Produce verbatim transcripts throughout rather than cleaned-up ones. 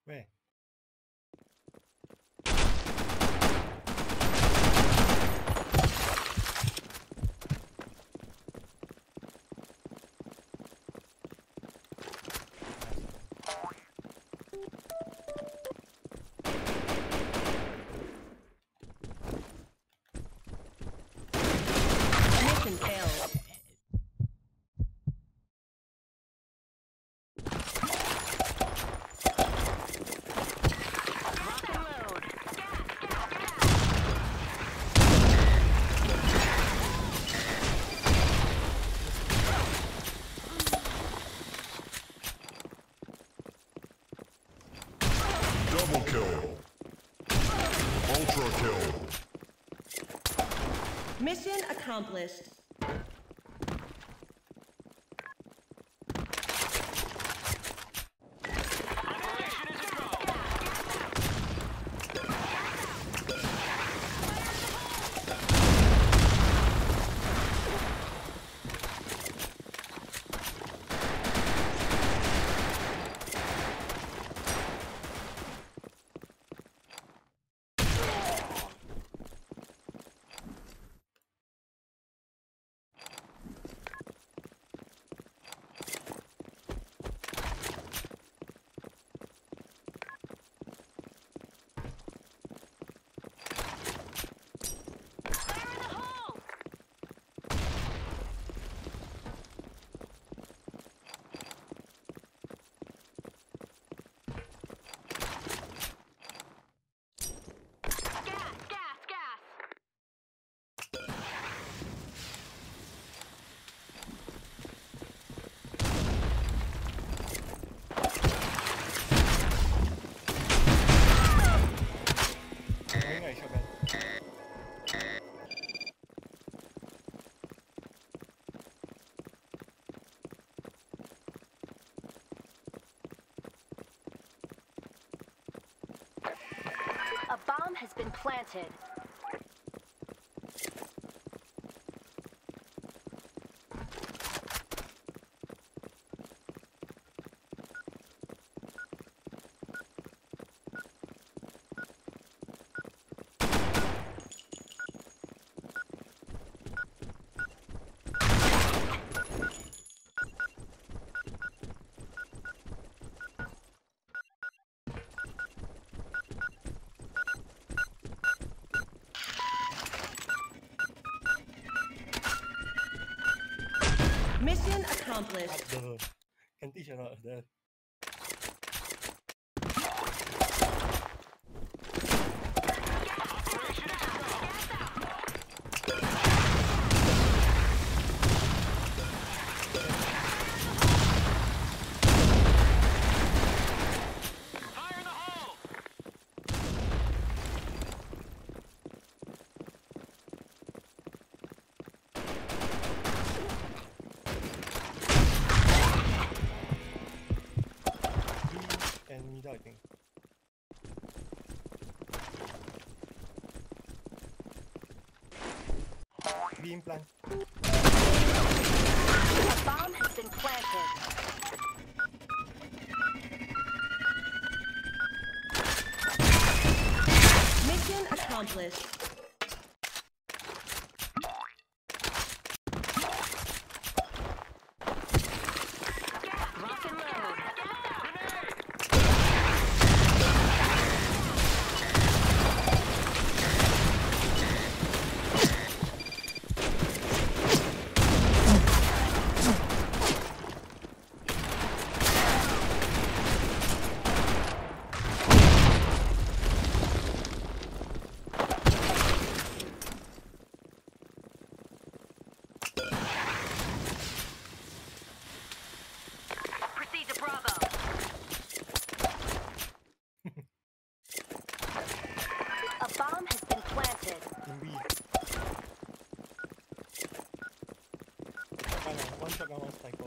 Where? Mission failed. Rock and load. Double kill. Ultra kill. Mission accomplished. A bomb has been planted. Mission accomplished. The can teach or not the and middle I think. B implant. A bomb has been planted. Mission accomplished. Rock and load. Proceed to Bravo. A bomb has been planted. In B. Shotgun, ah, one shotgun, one sniper.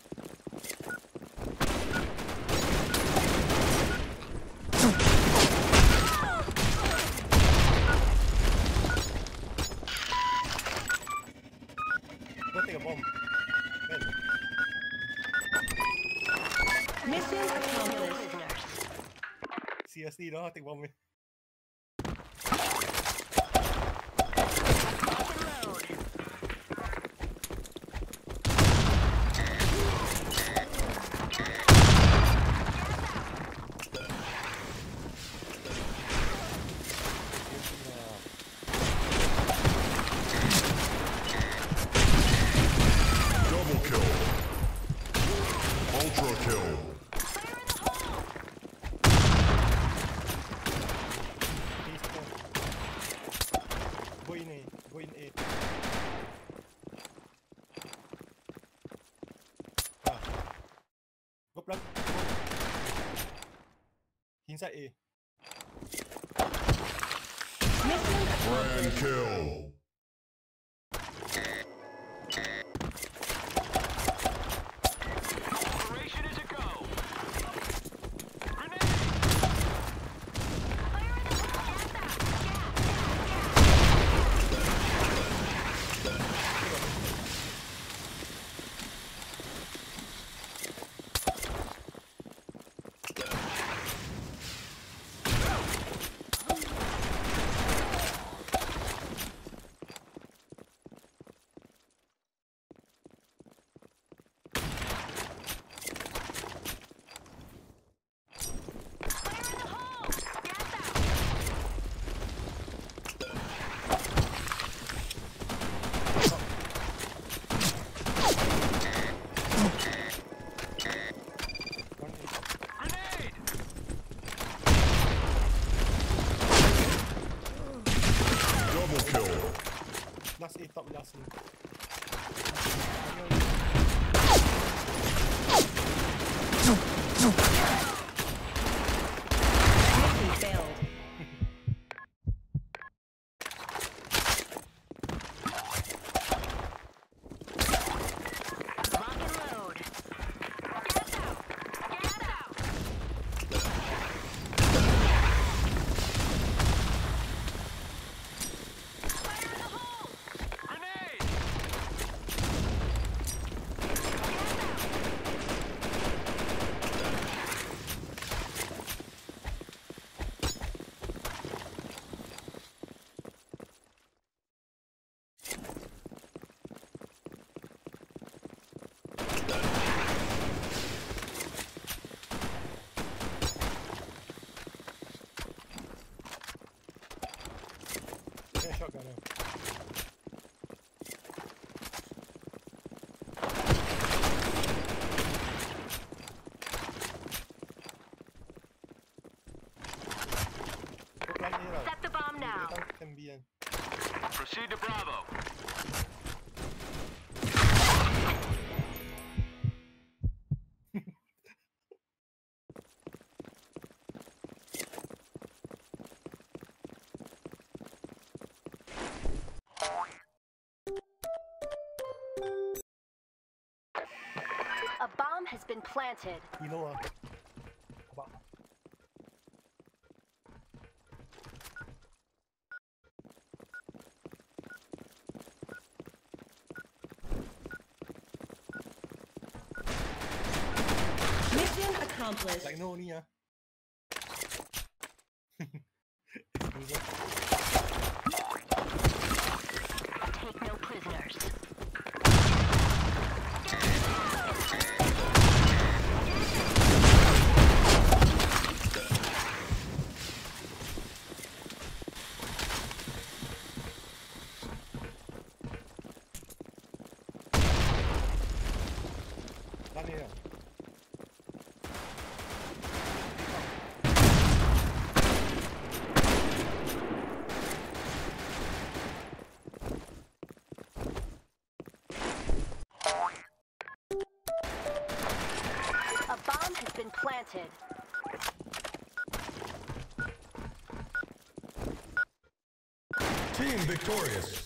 Go take a bomb. Well, Mission accomplished. seriously đó, take bomb. Double kill. Ultra kill. Go in A, go in A. Ah. Go plant. Inside A. Grand kill. Operation is a go. Grenade! Grenade! Double kill. Last A, top last A. Mission failed. Lock and load. Gas out! Gas out! Fire in the hole! Grenade! Yeah, shotgun now. Go plant A lah. Set the bomb now. Datang can be kan. Proceed to Bravo. A bomb has been planted. Kilo ah. Abang. Mission accomplished. Like no ni ah. Excuse me. Take no prisoners. Lan A lah. A bomb has been planted. Team victorious.